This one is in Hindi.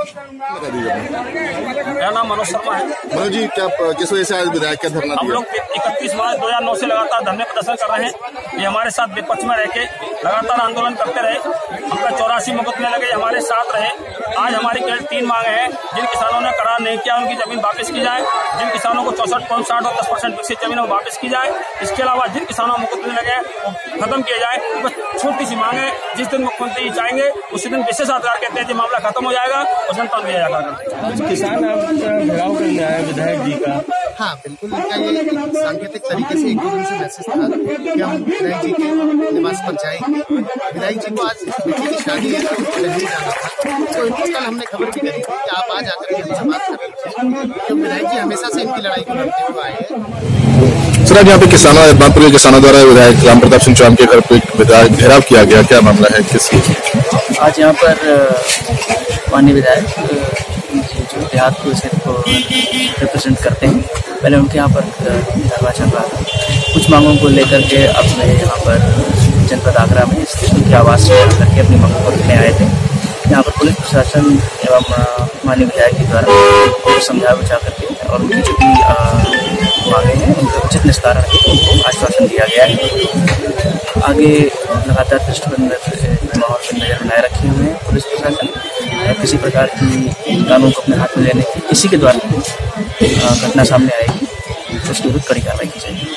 मेरा नाम मनोज शर्मा है। मनोज जी, क्या किस वजह से आज विधायक का धरना हम लोग 31 मार्च 2009 से लगातार धरने प्रदर्शन कर रहे हैं। ये हमारे साथ विपक्ष में रह के लगातार आंदोलन करते रहे। हमका 84 मुकदमे लगे, हमारे साथ रहे। आज हमारी केवल 3 मांगे हैं। जिन किसानों ने करार नहीं किया उनकी जमीन वापस की जाए, जिन किसानों को 64.60 और 10% विकसित जमीन वो वापस की जाए। इसके अलावा जिन किसानों को मुकदमे लगे वो खत्म किए जाए। बस छोटी सी मांग है, जिस दिन मुख्यमंत्री चाहेंगे उसी दिन विशेषाधिकार कहते हैं कि मामला खत्म हो जाएगा और जनता दिया जाएगा। किसान घेराव करने आया विधायक जी का। हाँ बिल्कुल, इनका ये सांकेतिक तरीके से एक दो दिन से मैसेज था कि हम विधायक जी के निवास पर जाएंगे। विधायक जी को आज बेटी की शादी है तो नहीं जाना था, तो कल हमने खबर भी करी कि आप आज आकर के हमसे बात कर लीजिए, तो विधायक जी हमेशा से इनकी लड़ाई को लड़ते हुए आए हैं। सर, आज यहाँ पे बागपुर के किसानों द्वारा विधायक राम प्रताप सिंह चौहान के घर पे विधायक घेराव किया गया, क्या मामला है, किस? आज यहाँ पर माननीय विधायक जो देहात को रिप्रेजेंट करते हैं, पहले उनके यहाँ पर निर्वाचन रहा था। कुछ मांगों को लेकर के अपने यहाँ पर जनपद आगरा में स्थित उनके आवास में करके अपनी मांगों को रखने आए थे। यहाँ पर पुलिस प्रशासन एवं माननीय विधायक के द्वारा समझा बुझा करके और उनकी जो भी मांगे हैं उनके उचित निस्तारण के उनको आश्वासन दिया गया है। आगे लगातार दृष्टिबंध माहौल पर नजर बनाए रखे हुए हैं पुलिस प्रशासन। किसी प्रकार की कानून को अपने हाथ में लेने की किसी के द्वारा घटना सामने आएगी तो उसके विरुद्ध कड़ी कार्रवाई की जाएगी।